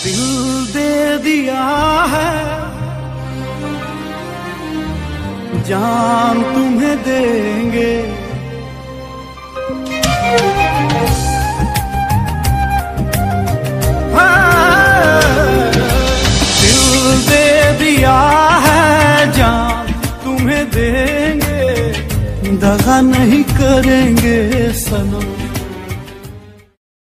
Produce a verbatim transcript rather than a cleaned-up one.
दिल दे दिया है, जान तुम्हें देंगे। दगा नहीं करेंगे सनम।